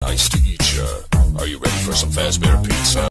nice to eat ya. Are you ready for some Fazbear Pizza?